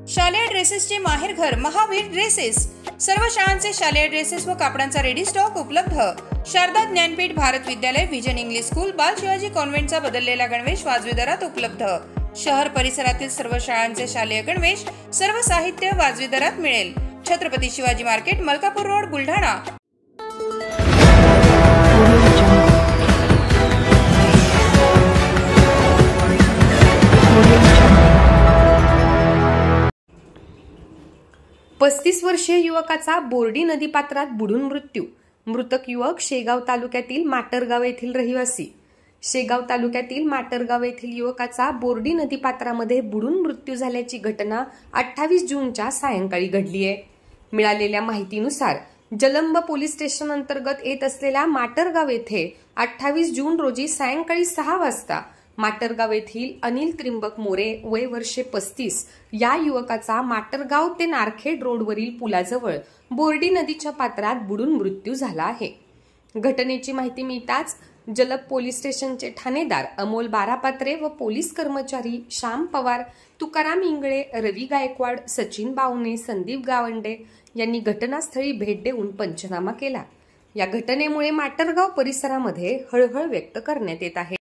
शालेय ड्रेसेसचे माहेरघर महावीर ड्रेसेस। सर्व शाळांचे शालेय ड्रेसेस व कापडांचा रेडी स्टॉक उपलब्ध। शारदा ज्ञानपीठ भारत विद्यालय विजन इंग्लिश स्कूल बाल शिवाजी कॉन्व्हेंटचा बदललेला गणवेश वाजवी दरात उपलब्ध। शहर परिसरातील सर्व शाळांचे शालेय गणवेश सर्व साहित्य वाजवी दरात मिळेल। Chhatrapati Shivaji market, Malkapur road, Buldhana. पस्तीस वर्षीय युवकाचा बोर्डी नदीपात्रात बुडून मृत्यू। मृतक युवक शेगाव तालुक्यातील माटरगाव येथील रहिवासी। शेगाव तालुक्यातील माटरगाव येथील युवकाचा बोर्डी नदीपात्रामध्ये बुडून मृत्यू झाल्याची घटना 28 जूनच्या सायंकाळी घडली आहे। मिळालेल्या माहितीनुसार जलंब पोलीस स्टेशन अंतर्गत येत असलेल्या माटरगाव येथे 28 जून रोजी सायंकाळी 6 वाजता माटरगाव येथील अनिल त्रिंबक मोरे वय वर्षे 35 या युवकाचा माटरगाव ते नारखेड रोडवरील पुलाजवळ बोर्डी नदीच्या पात्रात बुडून मृत्यू झाला आहे। घटनेची माहिती मिळताच जलंब पोलीस स्टेशनचे ठाणेदार अमोल बारापात्रे व पोलीस कर्मचारी श्याम पवार, तुकाराम इंगळे, रवी गायकवाड, सचिन बावणे, संदीप गावंडे यांनी घटनास्थळी भेट देऊन पंचनामा केला। या घटनेमुळे माटरगाव परिसरामध्ये हळहळ व्यक्त करण्यात येत आहे।